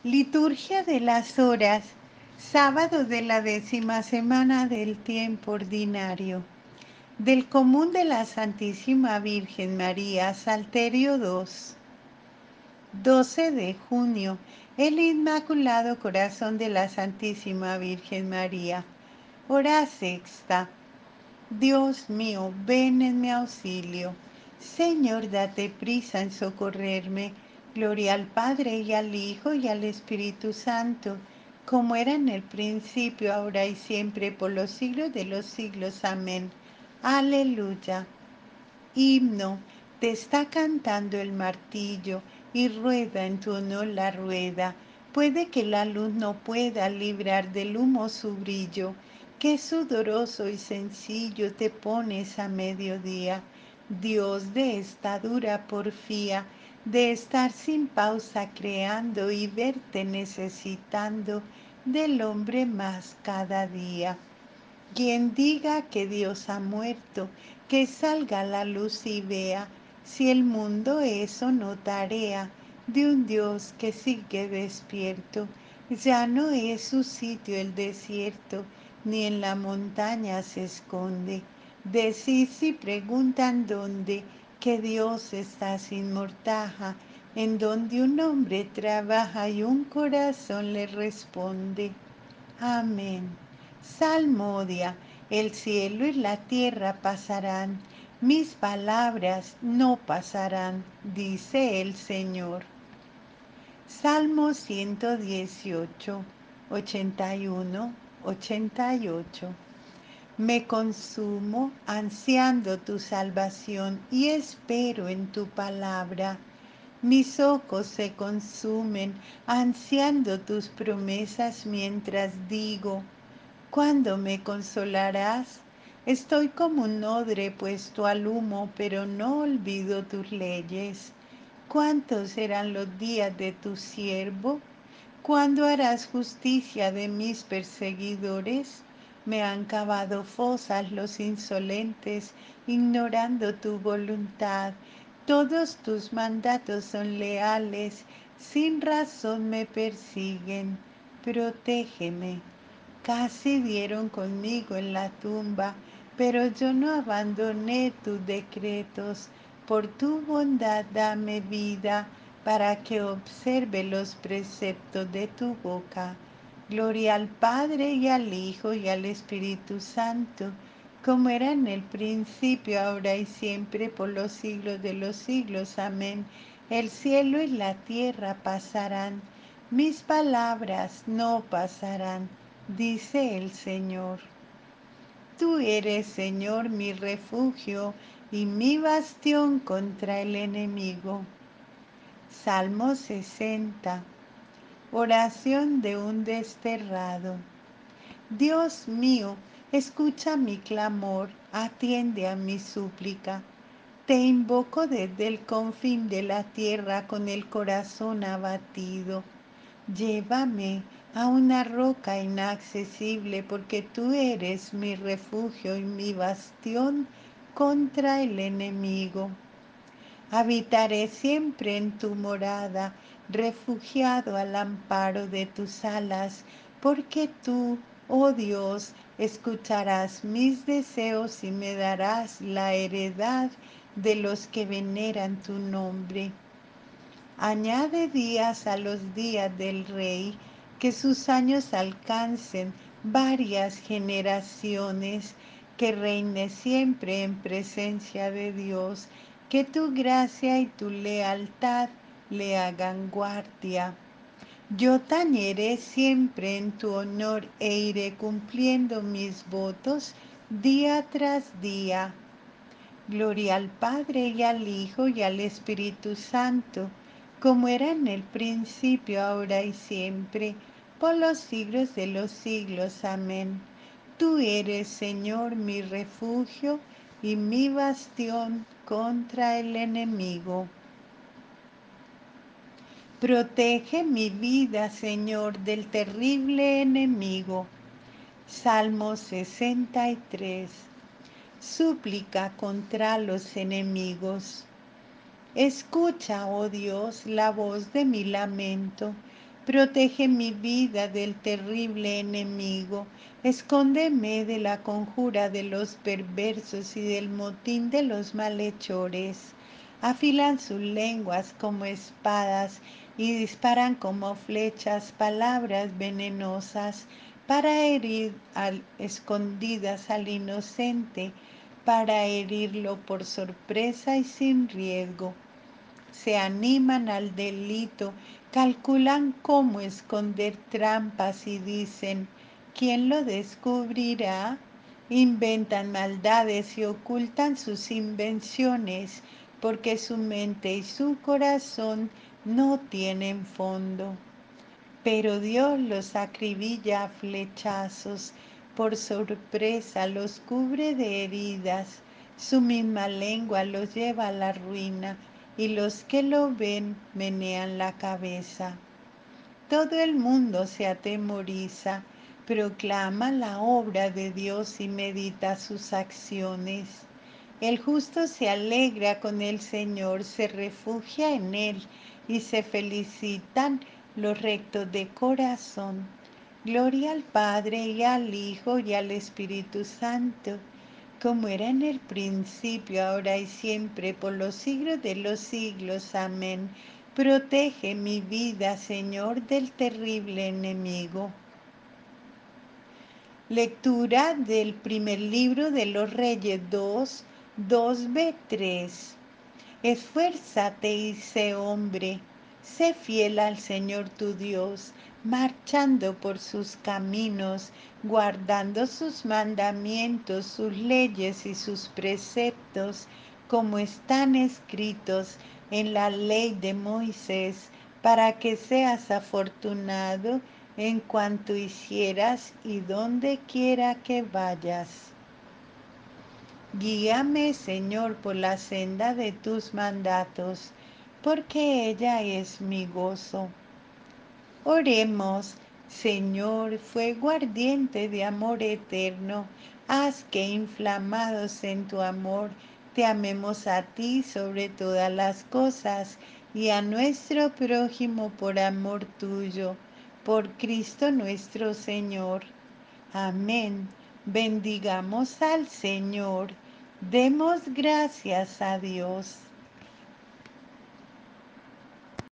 Liturgia de las Horas, sábado de la 10ª semana del tiempo ordinario. Del común de la Santísima Virgen María, Salterio 2. 12 de junio, el Inmaculado Corazón de la Santísima Virgen María. Hora sexta. Dios mío, ven en mi auxilio. Señor, date prisa en socorrerme. Gloria al Padre y al Hijo y al Espíritu Santo, como era en el principio, ahora y siempre, por los siglos de los siglos. Amén. Aleluya. Himno. Te está cantando el martillo y rueda en tu honor la rueda. Puede que la luz no pueda librar del humo su brillo. Qué sudoroso y sencillo te pones a mediodía. Dios de esta dura porfía, de estar sin pausa creando y verte necesitando del hombre más cada día. Quien diga que Dios ha muerto, que salga a la luz y vea si el mundo es o no tarea de un Dios que sigue despierto. Ya no es su sitio el desierto, ni en la montaña se esconde. Decid si preguntan dónde, que Dios está sin mortaja, en donde un hombre trabaja y un corazón le responde. Amén. Salmodia. El cielo y la tierra pasarán, mis palabras no pasarán, dice el Señor. Salmo 118, 81, 88. Me consumo ansiando tu salvación y espero en tu palabra. Mis ojos se consumen ansiando tus promesas mientras digo, ¿cuándo me consolarás? Estoy como un odre puesto al humo, pero no olvido tus leyes. ¿Cuántos serán los días de tu siervo? ¿Cuándo harás justicia de mis perseguidores? Me han cavado fosas los insolentes, ignorando tu voluntad. Todos tus mandatos son leales, sin razón me persiguen. Protégeme. Casi dieron conmigo en la tumba, pero yo no abandoné tus decretos. Por tu bondad dame vida, para que observe los preceptos de tu boca. Gloria al Padre y al Hijo y al Espíritu Santo, como era en el principio, ahora y siempre, por los siglos de los siglos. Amén. El cielo y la tierra pasarán, mis palabras no pasarán, dice el Señor. Tú eres, Señor, mi refugio y mi bastión contra el enemigo. Salmo 60. Oración de un desterrado. Dios mío, escucha mi clamor, atiende a mi súplica. Te invoco desde el confín de la tierra con el corazón abatido. Llévame a una roca inaccesible, porque tú eres mi refugio y mi bastión contra el enemigo. Habitaré siempre en tu morada, refugiado al amparo de tus alas, porque tú, oh Dios, escucharás mis deseos y me darás la heredad de los que veneran tu nombre. Añade días a los días del rey, que sus años alcancen varias generaciones, que reine siempre en presencia de Dios, que tu gracia y tu lealtad le hagan guardia. Yo tañeré siempre en tu honor e iré cumpliendo mis votos día tras día. Gloria al Padre y al Hijo y al Espíritu Santo, como era en el principio, ahora y siempre, por los siglos de los siglos. Amén. Tú eres, Señor, mi refugio y mi bastión contra el enemigo. Protege mi vida, Señor, del terrible enemigo. Salmo 63. Súplica contra los enemigos. Escucha, oh Dios, la voz de mi lamento. Protege mi vida del terrible enemigo. Escóndeme de la conjura de los perversos y del motín de los malhechores. Afilan sus lenguas como espadas y disparan como flechas palabras venenosas para herir escondidas al inocente, para herirlo por sorpresa y sin riesgo. Se animan al delito, calculan cómo esconder trampas y dicen, ¿quién lo descubrirá? Inventan maldades y ocultan sus invenciones, porque su mente y su corazón no tienen fondo. Pero Dios los acribilla a flechazos, por sorpresa los cubre de heridas, su misma lengua los lleva a la ruina y los que lo ven menean la cabeza. Todo el mundo se atemoriza, proclama la obra de Dios y medita sus acciones. El justo se alegra con el Señor, se refugia en Él y se felicitan los rectos de corazón. Gloria al Padre y al Hijo y al Espíritu Santo, como era en el principio, ahora y siempre, por los siglos de los siglos. Amén. Protege mi vida, Señor, del terrible enemigo. Lectura del primer libro de los Reyes 2:2b-3. Esfuérzate y sé hombre, sé fiel al Señor tu Dios, marchando por sus caminos, guardando sus mandamientos, sus leyes y sus preceptos, como están escritos en la ley de Moisés, para que seas afortunado en cuanto hicieras y donde quiera que vayas. Guíame, Señor, por la senda de tus mandatos, porque ella es mi gozo. Oremos, Señor, fuego ardiente de amor eterno, haz que inflamados en tu amor, te amemos a ti sobre todas las cosas y a nuestro prójimo por amor tuyo, por Cristo nuestro Señor. Amén. Bendigamos al Señor. Demos gracias a Dios.